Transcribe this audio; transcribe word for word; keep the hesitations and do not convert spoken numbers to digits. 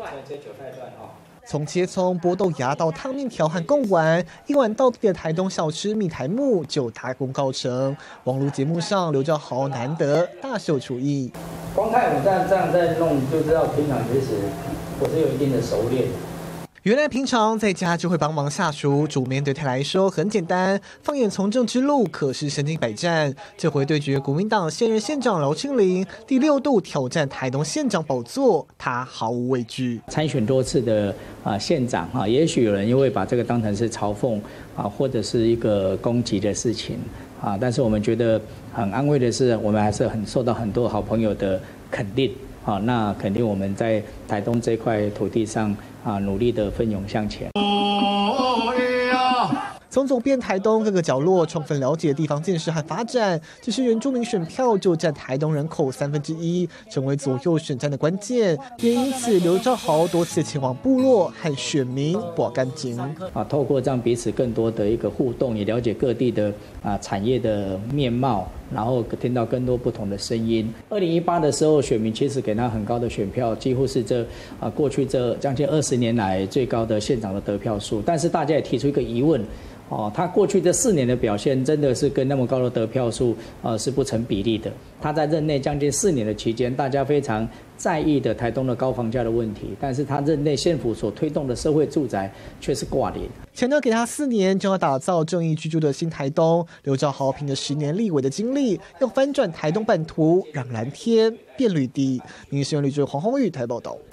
从切葱、剥豆芽到烫面条和贡丸，一碗到底的台东小吃米苔目就大功告成。网络节目上，刘兆豪难得大秀厨艺。 光看我这样这样在弄，就知道平常其实我是有一定的熟练。 原来平常在家就会帮忙下厨，煮面对他来说很简单。放眼从政之路，可是身经百战。这回对决国民党现任县长饶庆铃，第六度挑战台东县长宝座，他毫无畏惧。 参选多次的啊县长啊，也许有人又会把这个当成是嘲讽啊，或者是一个攻击的事情啊。但是我们觉得很安慰的是，我们还是很受到很多好朋友的肯定。好，那肯定我们在台东这块土地上啊，努力的奋勇向前。 从走遍台东各个角落，充分了解地方建设和发展。只是原住民选票就占台东人口三分之一，成为左右选战的关键。也因此，刘兆豪多次前往部落和选民把干净。 啊，透过这样彼此更多的一个互动，也了解各地的啊产业的面貌，然后听到更多不同的声音。二零一八的时候，选民其实给他很高的选票，几乎是这啊过去这将近二十年来最高的县长的得票数。但是大家也提出一个疑问。哦，他过去这四年的表现真的是跟那么高的得票数，呃，是不成比例的。他在任内将近四年的期间，大家非常在意的台东的高房价的问题，但是他任内县府所推动的社会住宅却是挂零。 强调给他四年就要打造正义居住的新台东，刘兆豪凭着十年立委的经历，要翻转台东版图，让蓝天变绿地。民视新闻吕志黄宏宇台报道。